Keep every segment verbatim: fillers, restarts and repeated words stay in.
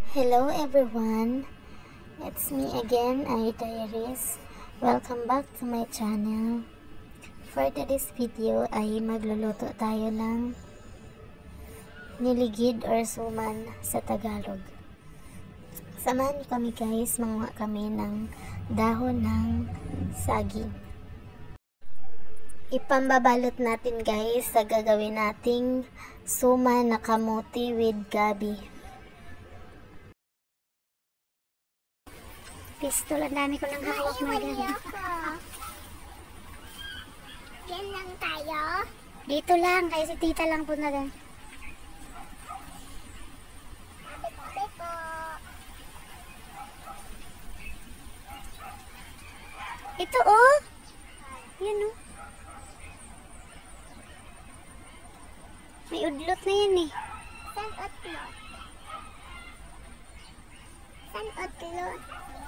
Hello everyone, it's me again, I Diaries. Welcome back to my channel. For today's video ay magluluto tayo ng niligid or suman sa Tagalog. Samahan niyo kami guys, manguha kami ng dahon ng saging. Ipambabalot natin guys sa gagawin nating suman na kamuti with gabi. Pistol, ang dami ko nang hawak na ganyan. Diyan lang tayo. Dito lang, kasi tita lang po na gan. Sabi po. Ito oh! Yan oh. May udlot na yan eh. San otlot? San otlot?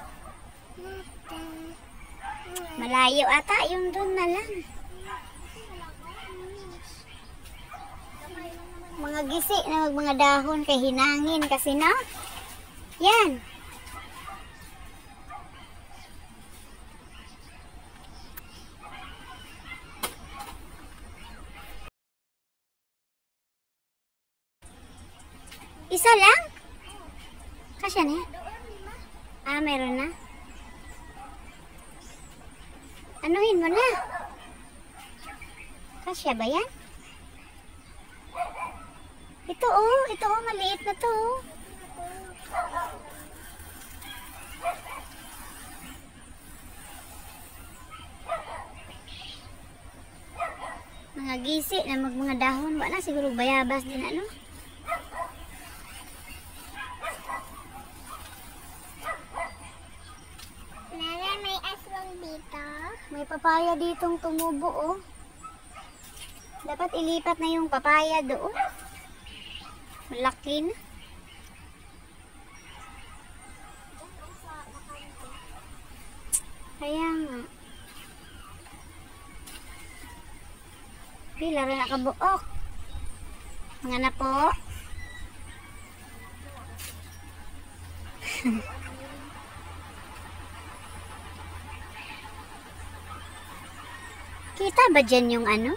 Malayo ata, yung doon na lang. Mga gisi na mag mga dahon kay hinangin kasi na. Yan. Isa lang? Kasya na? Ah, meron na. Anuhin mo na. Kasya ba yan? Ito oh, ito oh, maliit na to oh. Mga gisi na mag mga dahon, wala siguro bayabas din ano. Nara, may aswang dito. May papaya ditong tumubo oh. Dapat ilipat na yung papaya doon. Malaki na. Kaya nga. Pila rin nakabuok. Mga na po. Kita ba dyan yung ano?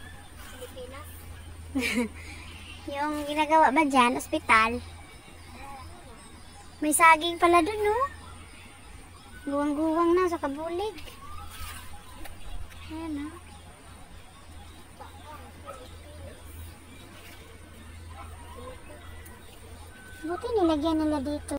Yung ginagawa ba dyan, ospital? May saging pala dun, no? Guwang-guwang na sa kabulig. Ayan, no? Buti nilagyan nila dito.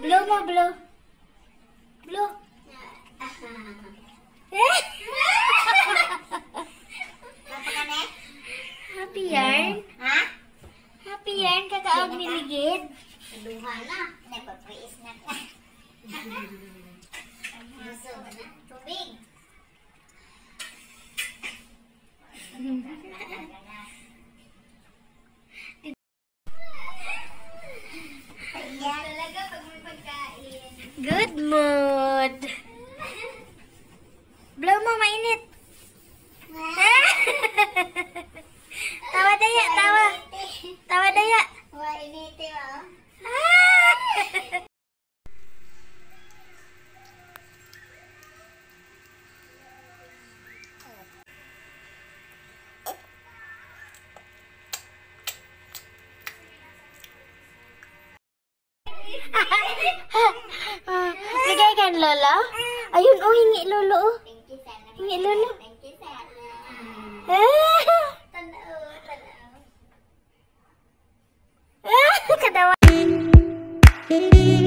Blow mo, blow. Blow. Happy yarn? Ha? Happy yarn, kakaog ni Ligid. Duha na. Nagpapriis na ka. Gusto mo na? Tubig. Yan talaga pag may pagkain. Good mood. Blow mo, mainit. Tawa daya, tawa. Tawa daya. Wah, ini teh, oh. Bigay kan Lola? Ayun, oh, hingi Lolo. Oh. Thank you sana. Hingi Lolo. Thank you sana. Tanaw, tanaw. Kadawa.